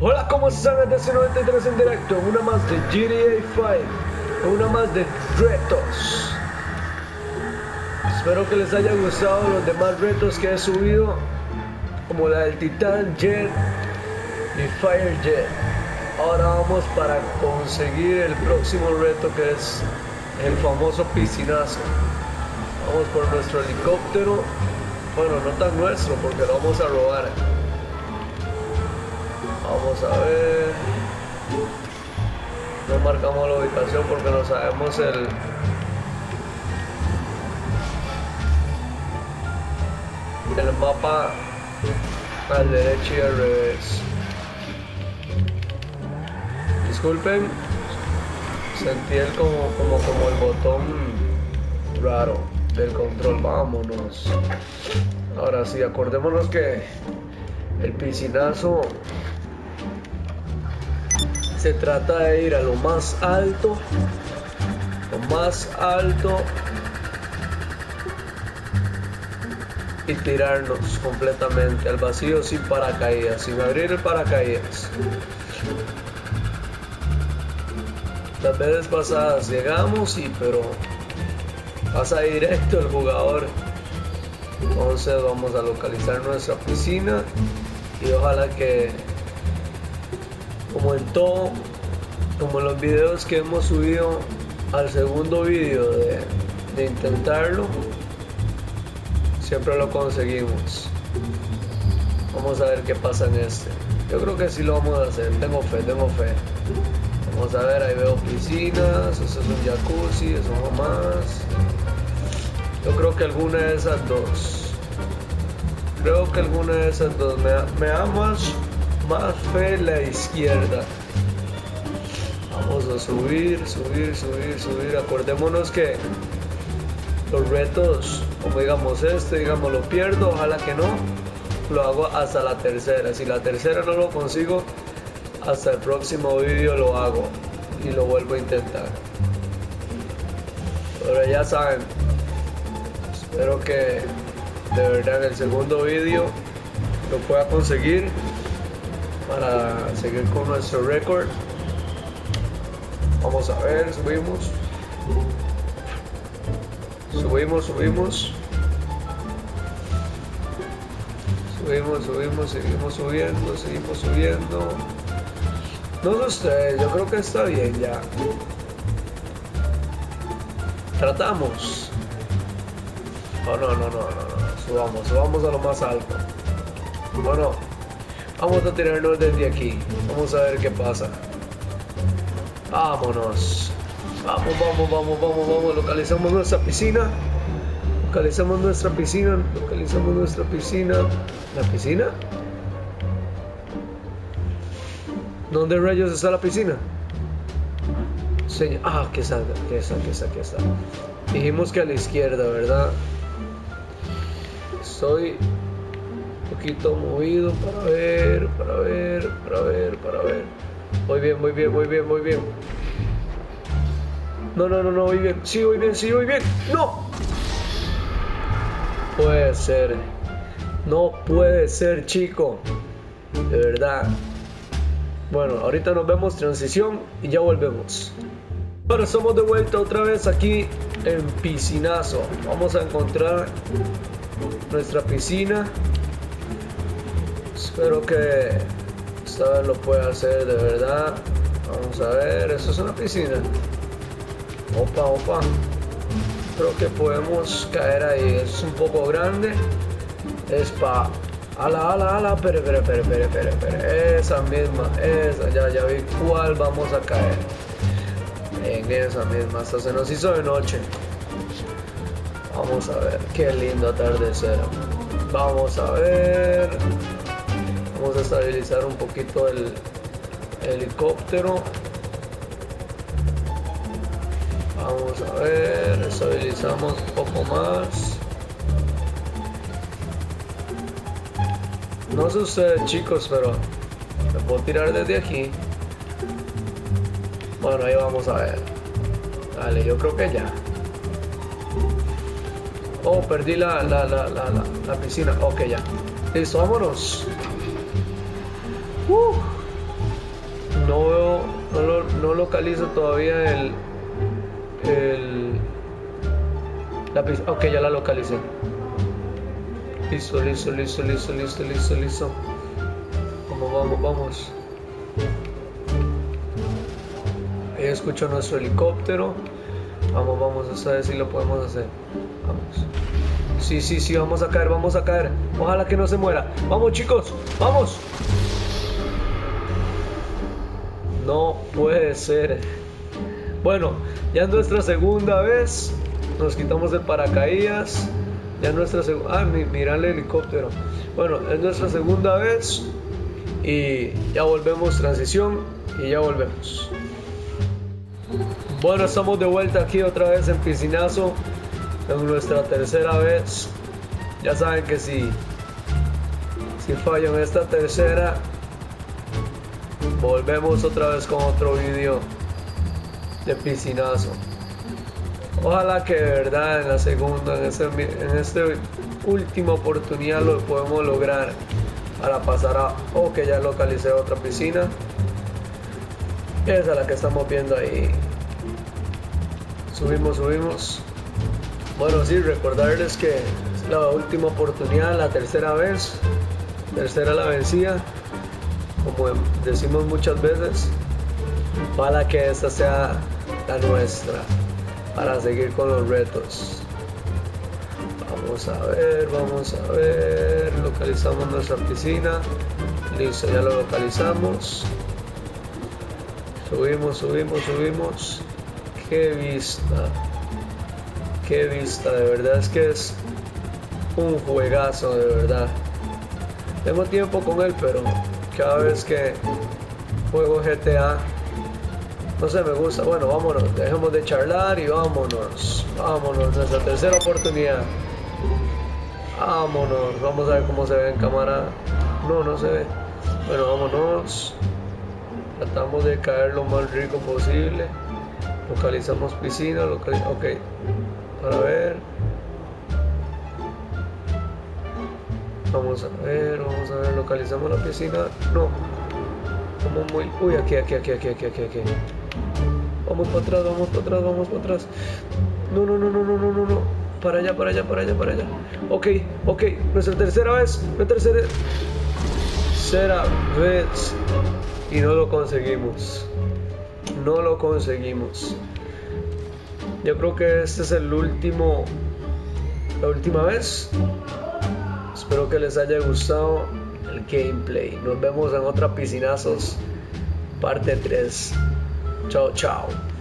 Hola, ¿cómo están? Desde 93 en directo, una más de GTA 5, una más de retos. Espero que les haya gustado los demás retos que he subido, como la del Titan Jet y Fire Jet. Ahora vamos para conseguir el próximo reto, que es el famoso piscinazo. Vamos por nuestro helicóptero. Bueno, no tan nuestro porque lo vamos a robar. Vamos a ver. No marcamos la ubicación porque no sabemos el mapa al derecho y al revés. Disculpen, sentí el como el botón raro del control. Vámonos. Ahora sí, acordémonos que el piscinazo se trata de ir a lo más alto y tirarnos completamente al vacío sin paracaídas, sin abrir el paracaídas. Las veces pasadas llegamos pero pasa directo el jugador. Entonces vamos a localizar nuestra piscina y ojalá que, como en todo, como en los videos que hemos subido al segundo video de intentarlo, siempre lo conseguimos. Vamos a ver qué pasa en este. Yo creo que sí lo vamos a hacer, tengo fe. Vamos a ver, ahí veo piscinas, eso es un jacuzzi, eso no más. Yo creo que alguna de esas dos. Me da más fe la izquierda. Vamos a subir. Acordémonos que los retos, como digamos lo pierdo, ojalá que no, lo hago hasta la tercera. Si la tercera no lo consigo, hasta el próximo vídeo lo hago y lo vuelvo a intentar. Pero ya saben, espero que de verdad en el segundo vídeo lo pueda conseguir para seguir con nuestro récord. Vamos a ver, subimos, seguimos subiendo. No sé ustedes, yo creo que está bien ya. Tratamos. No, subamos a lo más alto. Bueno, vamos a tirarnos desde aquí. Vamos a ver qué pasa. Vámonos. Vamos. Localizamos nuestra piscina. ¿La piscina? ¿Dónde rayos está la piscina? Aquí está. Dijimos que a la izquierda, ¿verdad? Estoy un poquito movido para ver. Voy bien. No, voy bien. Sí, voy bien. ¡No! No puede ser, chico. De verdad. Bueno, ahorita nos vemos, transición, y ya volvemos. Ahora estamos de vuelta otra vez aquí en Piscinazo. Vamos a encontrar nuestra piscina. Espero que esta vez lo pueda hacer de verdad. Vamos a ver, eso es una piscina. Opa. Creo que podemos caer ahí. Es un poco grande. Es pa... Ala. Espere. Esa misma. Ya vi cuál vamos a caer. En esa misma. Hasta se nos hizo de noche. Vamos a ver. Qué lindo atardecer. Vamos a ver. Vamos a estabilizar un poquito el helicóptero. Vamos a ver, estabilizamos un poco más. No sé ustedes, chicos, pero me puedo tirar desde aquí. Bueno, ahí vamos a ver. Dale, yo creo que ya. Oh, perdí la piscina. Ok, ya. Listo, vámonos. No veo, no localizo todavía la piscina. Ok, ya la localicé. Listo. Vamos. Ahí escucho nuestro helicóptero. Vamos a ver si lo podemos hacer. Vamos. Sí, vamos a caer. Ojalá que no se muera. Vamos, chicos, vamos. No puede ser. Bueno, ya es nuestra segunda vez. Nos quitamos el paracaídas. Ya es nuestra segunda. Mira el helicóptero. Bueno, es nuestra segunda vez. Y ya volvemos, transición. Y ya volvemos. Bueno, estamos de vuelta aquí otra vez en Piscinazo. En nuestra tercera vez. Ya saben que si fallo en esta tercera, volvemos otra vez con otro vídeo de Piscinazo. Ojalá que de verdad en la segunda, en esta última oportunidad lo podemos lograr para pasar a... Ok, ya localicé otra piscina. Esa es la que estamos viendo ahí. Subimos. Bueno, sí, recordarles que es la última oportunidad, la tercera vez. Tercera la vencida. Como decimos muchas veces. Para que esta sea la nuestra. Para seguir con los retos. Vamos a ver. Localizamos nuestra piscina. Listo, ya lo localizamos. Subimos. Qué vista, de verdad es que es un juegazo, de verdad. Tengo tiempo con él, pero cada vez que juego GTA, no sé, me gusta. Bueno, vámonos, dejemos de charlar y vámonos, nuestra tercera oportunidad. Vámonos, vamos a ver cómo se ve en cámara. No se ve. Bueno, vámonos. Tratamos de caer lo más rico posible. Localizamos piscina, ok, para ver. Vamos a ver, localizamos la piscina. No, vamos muy... Uy, aquí. Vamos para atrás. No. Para allá. Ok, nuestra tercera vez. Y no lo conseguimos. Yo creo que este es la última vez. Espero que les haya gustado el gameplay. Nos vemos en otra Piscinazos parte 3. Chao.